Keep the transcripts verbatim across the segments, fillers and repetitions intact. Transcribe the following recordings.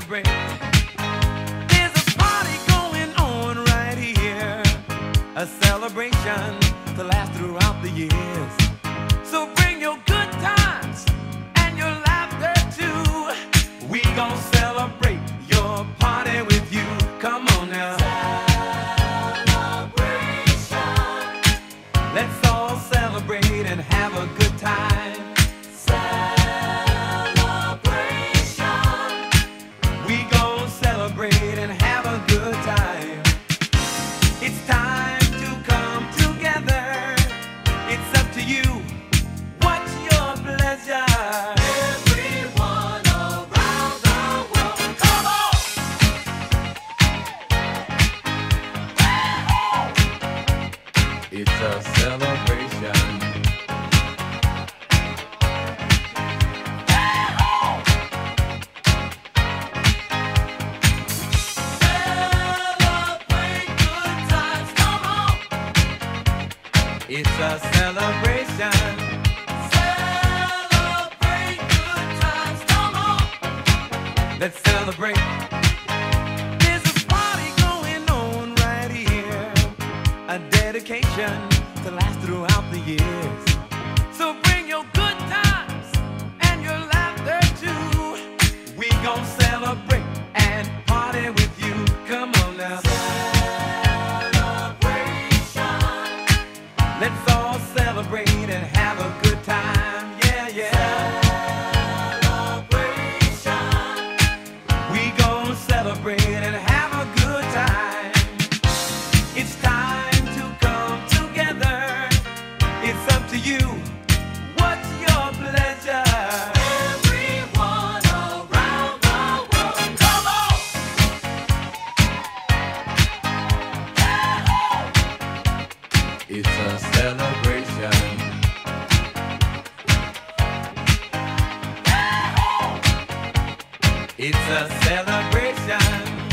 celebrate. There's a party going on right here, a celebration to last throughout the years. So bring your good times and your laughter too. We gon' celebrate your party with you. Come on now. Celebration. Let's all celebrate and have a good time. Celebration. We gon' celebrate and have a good time. It's time to come together. It's up to you. What's your pleasure? Everyone around the world, come on! It's a celebration. Celebrate good times, come on! It's a celebration. Celebrate good times, come on! Let's celebrate. There's a party going on right here, a dedication to last throughout the years. So bring your good times and your laughter too. We gon' celebrate and party with you. Come on now. Celebration. Let's all celebrate and have a good time. Yeah, yeah. Celebration. We gon' celebrate and have a good time. It's time to come together. It's up to you. What's your pleasure? Everyone around the world, come on! It's a celebration. It's a celebration.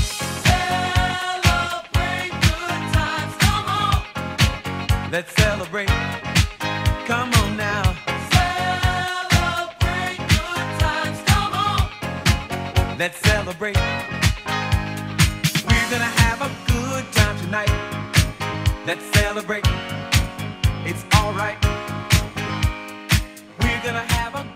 Celebrate good times, come on! Let's celebrate. Come on now. Celebrate good times, come on! Let's celebrate. We're gonna have a good time tonight. Let's celebrate. It's alright. We're gonna have a